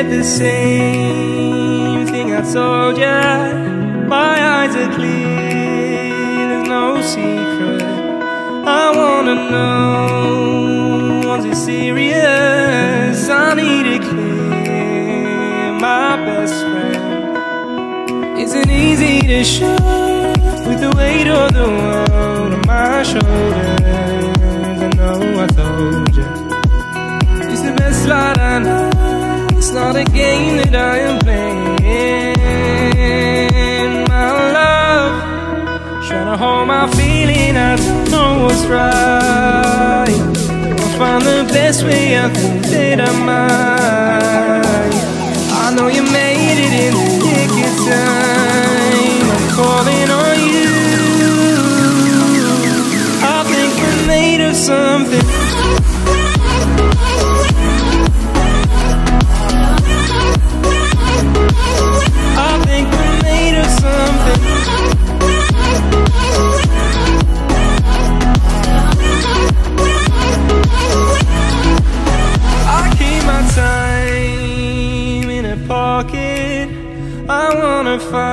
said the same thing I told ya. My eyes are clear, there's no secret. I wanna know, was it serious? I need it clear, my best friend. Isn't easy to show with the weight of the world on my shoulders. I know I told you, it's the best light I know. It's not a game that I am playing. My love, trying to hold my feeling, I don't know what's right. I'll find the best way, I think that I might. I know you made it in the nick of time. I'm calling on you. I think we're made of something. I think we're made of something. I keep my time in a pocket. I wanna find